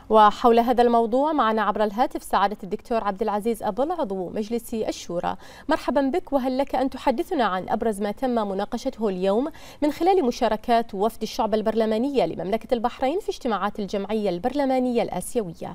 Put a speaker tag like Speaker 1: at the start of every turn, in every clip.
Speaker 1: وحول هذا الموضوع معنا عبر الهاتف سعادة الدكتور عبد العزيز أبل عضو مجلس الشورى. مرحبا بك، وهل لك أن تحدثنا عن أبرز ما تم مناقشته اليوم من خلال مشاركات وفد الشعب البرلمانية لمملكة البحرين في اجتماعات الجمعية البرلمانية الآسيوية؟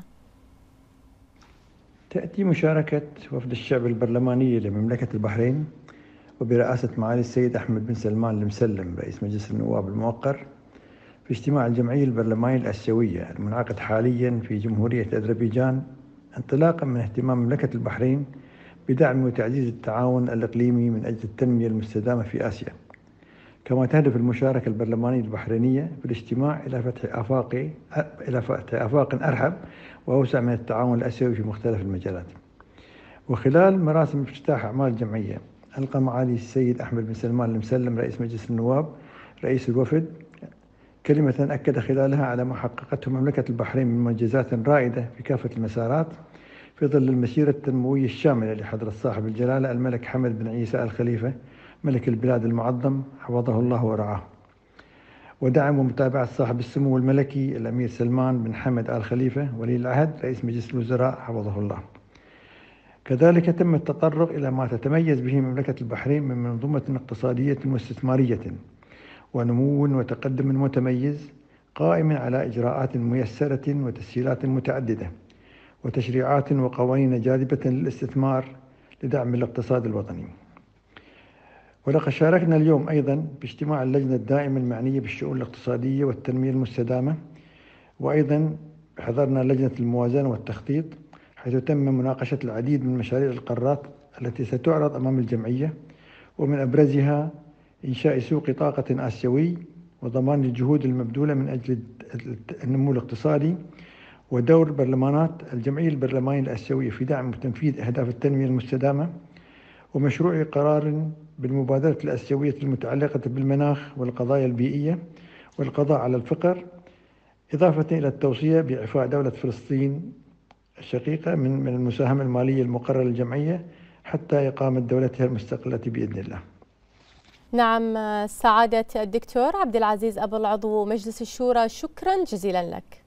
Speaker 2: تأتي مشاركة وفد الشعب البرلماني لمملكة البحرين وبرئاسة معالي السيد أحمد بن سلمان المسلم رئيس مجلس النواب الموقر في اجتماع الجمعية البرلمانية الآسيوية المنعقد حاليا في جمهورية أذربيجان، انطلاقا من اهتمام مملكة البحرين بدعم وتعزيز التعاون الإقليمي من أجل التنمية المستدامة في آسيا. كما تهدف المشاركة البرلمانية البحرينية في الاجتماع إلى فتح آفاق أرحب وأوسع من التعاون الآسيوي في مختلف المجالات. وخلال مراسم افتتاح أعمال الجمعية، ألقى معالي السيد أحمد بن سلمان المسلم رئيس مجلس النواب رئيس الوفد كلمة أكد خلالها على ما حققته مملكة البحرين من منجزات رائدة في كافة المسارات في ظل المسيرة التنموية الشاملة لحضرة صاحب الجلالة الملك حمد بن عيسى آل خليفة ملك البلاد المعظم حفظه الله ورعاه، ودعم ومتابعة صاحب السمو الملكي الأمير سلمان بن حمد آل خليفة ولي العهد رئيس مجلس الوزراء حفظه الله. كذلك تم التطرق إلى ما تتميز به مملكة البحرين من منظومة اقتصادية واستثمارية ونمو وتقدم متميز قائم على إجراءات ميسرة وتسهيلات متعددة وتشريعات وقوانين جاذبة للاستثمار لدعم الاقتصاد الوطني. ولقد شاركنا اليوم أيضا باجتماع اللجنة الدائمة المعنية بالشؤون الاقتصادية والتنمية المستدامة، وأيضا حضرنا لجنة الموازنة والتخطيط، حيث تم مناقشة العديد من مشاريع القارات التي ستعرض أمام الجمعية، ومن أبرزها إنشاء سوق طاقة آسيوي وضمان الجهود المبذولة من أجل النمو الاقتصادي، ودور برلمانات الجمعية البرلمانية الآسيوية في دعم وتنفيذ أهداف التنمية المستدامة، ومشروع قرار بالمبادرة الآسيوية المتعلقة بالمناخ والقضايا البيئية والقضاء على الفقر، إضافة إلى التوصية بإعفاء دولة فلسطين الشقيقة من المساهمة المالية المقررة للجمعية حتى إقامة دولتها المستقلة بإذن الله.
Speaker 1: نعم، سعادة الدكتور عبد العزيز أبل عضو مجلس الشورى، شكرا جزيلا لك.